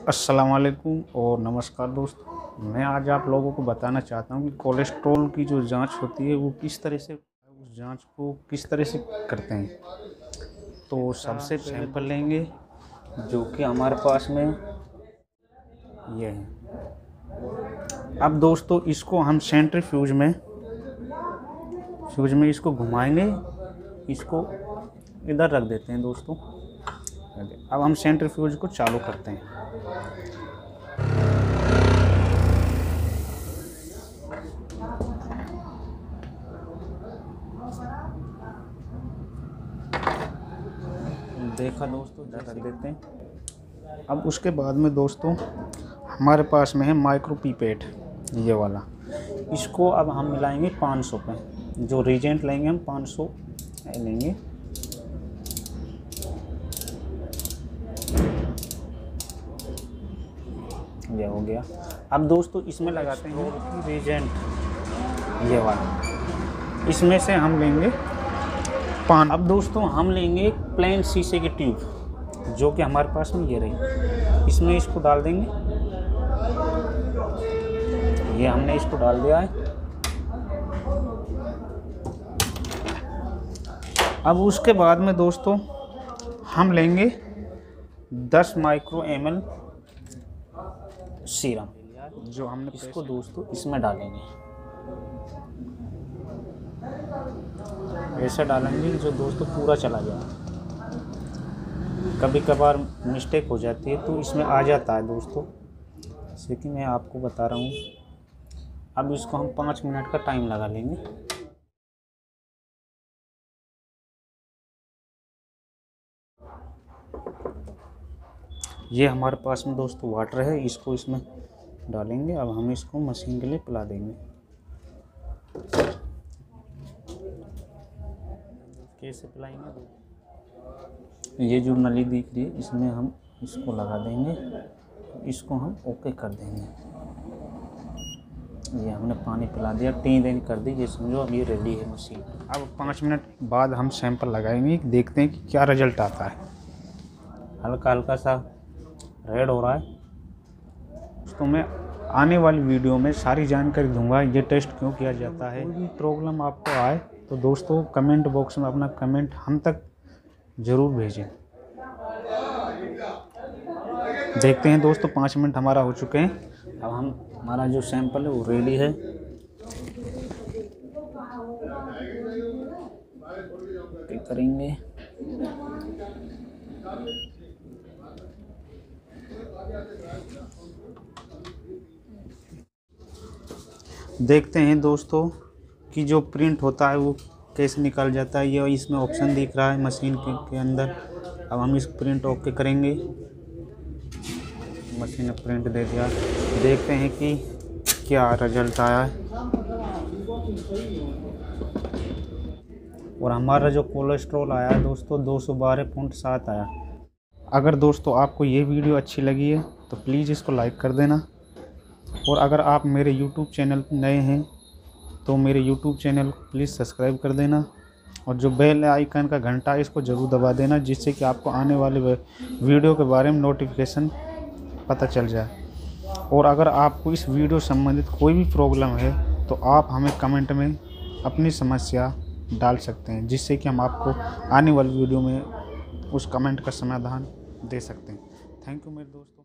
अस्सलाम वालेकुम और नमस्कार दोस्तों। मैं आज आप लोगों को बताना चाहता हूँ कि कोलेस्ट्रॉल की जो जांच होती है वो किस तरह से उस जांच को किस तरह से करते हैं। तो सबसे सैंपल लेंगे जो कि हमारे पास में ये है। अब दोस्तों इसको हम सेंट्रीफ्यूज में इसको घुमाएंगे, इसको इधर रख देते हैं दोस्तों। अब हम सेंट्रीफ्यूज को चालू करते हैं। देखा दोस्तों, इधर रख देते हैं। अब उसके बाद में दोस्तों हमारे पास में है माइक्रो पीपेट, ये वाला। इसको अब हम मिलाएंगे 500 पे। जो रिजेंट लेंगे हम 500 लेंगे। ये हो गया। अब दोस्तों इसमें लगाते हैं रिजेंट, ये वाला। इसमें से हम लेंगे पान। अब दोस्तों हम लेंगे एक प्लेन शीशे की ट्यूब जो कि हमारे पास में ये रही। इसमें इसको डाल देंगे। ये हमने इसको डाल दिया है। अब उसके बाद में दोस्तों हम लेंगे 10 माइक्रो ml सीरम, जो हमने इसको दोस्तों इसमें डालेंगे। ऐसा डालेंगे जो दोस्तों पूरा चला जाए। कभी कभार मिस्टेक हो जाती है तो इसमें आ जाता है दोस्तों, जैसे कि मैं आपको बता रहा हूँ। अब इसको हम 5 मिनट का टाइम लगा लेंगे। ये हमारे पास में दोस्तों वाटर है, इसको इसमें डालेंगे। अब हम इसको मशीन के लिए पिला देंगे। कैसे पिलाएंगे? ये जो नली दिख रही है इसमें हम इसको लगा देंगे, इसको हम ओके कर देंगे। ये हमने पानी पिला दिया, टी देन कर दी, ये समझो अब ये रेडी है मशीन। अब 5 मिनट बाद हम सैंपल लगाएंगे, देखते हैं कि क्या रिजल्ट आता है। हल्का हल्का सा रेड हो रहा है। तो मैं आने वाली वीडियो में सारी जानकारी दूंगा ये टेस्ट क्यों किया जाता है। कोई भी प्रॉब्लम आपको आए तो दोस्तों कमेंट बॉक्स में अपना कमेंट हम तक ज़रूर भेजें। देखते हैं दोस्तों 5 मिनट हमारा हो चुके हैं। अब हमारा जो सैंपल है वो रेडी है। करेंगे देखते हैं दोस्तों कि जो प्रिंट होता है वो कैसे निकल जाता है। ये इसमें ऑप्शन दिख रहा है मशीन के अंदर। अब हम इस प्रिंट ओके करेंगे। मशीन ने प्रिंट दे दिया। देखते हैं कि क्या रिजल्ट आया है। और हमारा जो कोलेस्ट्रॉल आया है दोस्तों 212.7 आया। अगर दोस्तों आपको ये वीडियो अच्छी लगी है तो प्लीज़ इसको लाइक कर देना। और अगर आप मेरे YouTube चैनल पर नए हैं तो मेरे YouTube चैनल को प्लीज़ सब्सक्राइब कर देना। और जो बेल आइकन का घंटा है इसको ज़रूर दबा देना, जिससे कि आपको आने वाले वीडियो के बारे में नोटिफिकेशन पता चल जाए। और अगर आपको इस वीडियो संबंधित कोई भी प्रॉब्लम है तो आप हमें कमेंट में अपनी समस्या डाल सकते हैं, जिससे कि हम आपको आने वाली वीडियो में उस कमेंट का समाधान दे सकते हैं। थैंक यू मेरे दोस्तों।